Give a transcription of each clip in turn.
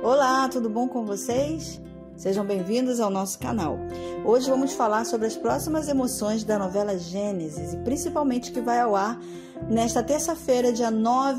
Olá, tudo bom com vocês? Sejam bem-vindos ao nosso canal. Hoje vamos falar sobre as próximas emoções da novela Gênesis e principalmente que vai ao ar nesta terça-feira, dia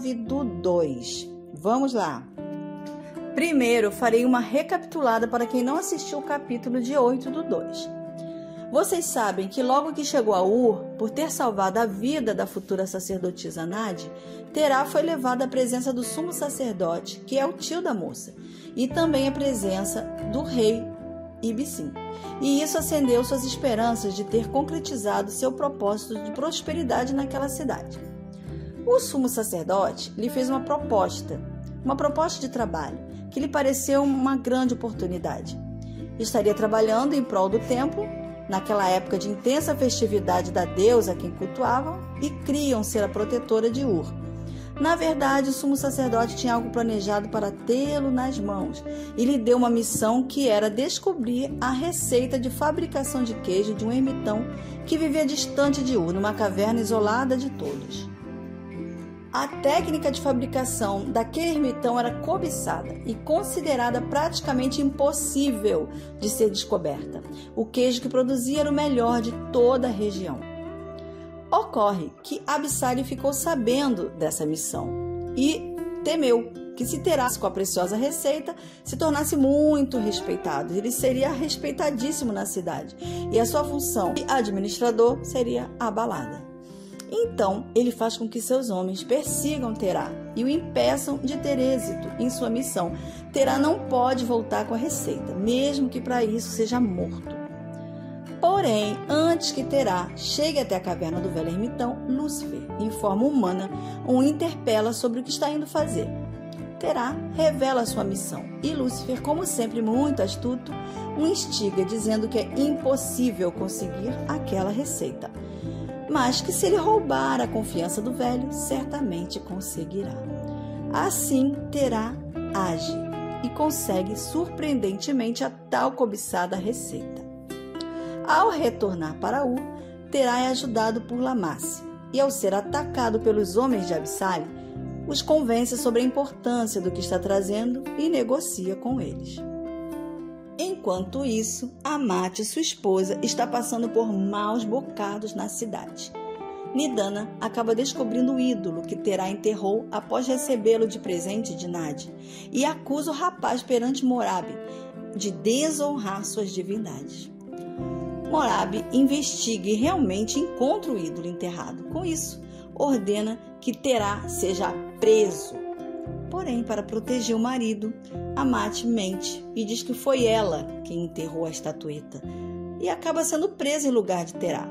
9/2. Vamos lá! Primeiro, farei uma recapitulada para quem não assistiu o capítulo de 8/2. Vocês sabem que logo que chegou a Ur, por ter salvado a vida da futura sacerdotisa Nadi, Terá foi levada à presença do sumo sacerdote, que é o tio da moça, e também à presença do rei Ibicim. E isso acendeu suas esperanças de ter concretizado seu propósito de prosperidade naquela cidade. O sumo sacerdote lhe fez uma proposta de trabalho, que lhe pareceu uma grande oportunidade. Estaria trabalhando em prol do templo, naquela época de intensa festividade da deusa a quem cultuavam, e criam ser a protetora de Ur. Na verdade, o sumo sacerdote tinha algo planejado para tê-lo nas mãos e lhe deu uma missão que era descobrir a receita de fabricação de queijo de um ermitão que vivia distante de Ur, numa caverna isolada de todos. A técnica de fabricação daquele ermitão era cobiçada e considerada praticamente impossível de ser descoberta. O queijo que produzia era o melhor de toda a região. Ocorre que Abissali ficou sabendo dessa missão e temeu que, se Terá com a preciosa receita, se tornasse muito respeitado. Ele seria respeitadíssimo na cidade e a sua função de administrador seria abalada. Então, ele faz com que seus homens persigam Terá e o impeçam de ter êxito em sua missão. Terá não pode voltar com a receita, mesmo que para isso seja morto. Porém, antes que Terá chegue até a caverna do velho ermitão, Lúcifer, em forma humana, o interpela sobre o que está indo fazer. Terá revela sua missão e Lúcifer, como sempre muito astuto, o instiga dizendo que é impossível conseguir aquela receita, mas que se ele roubar a confiança do velho, certamente conseguirá. Assim, Terá age e consegue surpreendentemente a tal cobiçada receita. Ao retornar para Ur, Terá é ajudado por Lamasse e, ao ser atacado pelos homens de Abissali, os convence sobre a importância do que está trazendo e negocia com eles. Enquanto isso, Amate, sua esposa, está passando por maus bocados na cidade. Nidana acaba descobrindo o ídolo que Terá enterrou após recebê-lo de presente de Nadi e acusa o rapaz perante Morabe de desonrar suas divindades. Morabe investiga e realmente encontra o ídolo enterrado. Com isso, ordena que Terá seja preso. Porém, para proteger o marido, Amate mente e diz que foi ela quem enterrou a estatueta e acaba sendo presa em lugar de Terá.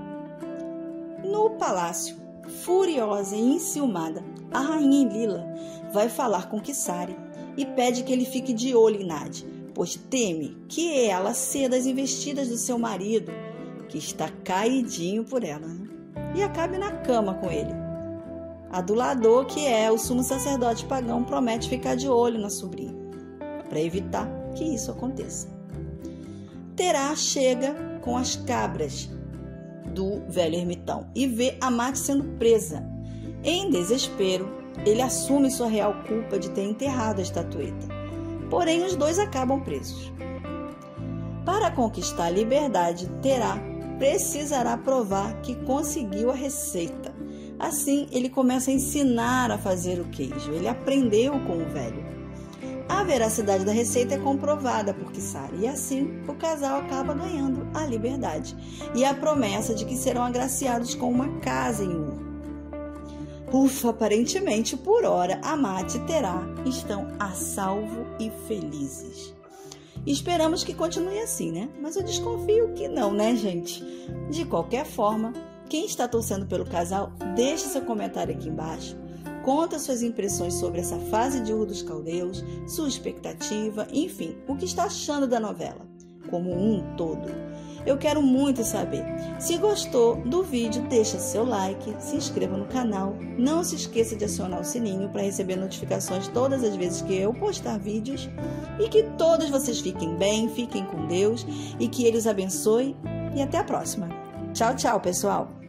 No palácio, furiosa e enciumada, a rainha Lila vai falar com Kisari e pede que ele fique de olho em Nadi, pois teme que ela ceda as investidas do seu marido, que está caidinho por ela, e acabe na cama com ele. Adulador, que é o sumo sacerdote pagão, promete ficar de olho na sobrinha, para evitar que isso aconteça. Terá chega com as cabras do velho ermitão e vê Amate sendo presa. Em desespero, ele assume sua real culpa de ter enterrado a estatueta. Porém, os dois acabam presos. Para conquistar a liberdade, Terá precisará provar que conseguiu a receita. Assim, ele começa a ensinar a fazer o queijo. Ele aprendeu com o velho. A veracidade da receita é comprovada por Kisari e assim o casal acaba ganhando a liberdade e a promessa de que serão agraciados com uma casa em Ur. Ufa, aparentemente, por hora, Amate e Terá estão a salvo e felizes. Esperamos que continue assim, né? Mas eu desconfio que não, né, gente? De qualquer forma, quem está torcendo pelo casal, deixe seu comentário aqui embaixo. Conta suas impressões sobre essa fase de Ur dos Caldeus, sua expectativa, enfim, o que está achando da novela, como um todo. Eu quero muito saber. Se gostou do vídeo, deixa seu like, se inscreva no canal, não se esqueça de acionar o sininho para receber notificações todas as vezes que eu postar vídeos e que todos vocês fiquem bem, fiquem com Deus e que Ele os abençoe e até a próxima. Tchau, tchau, pessoal!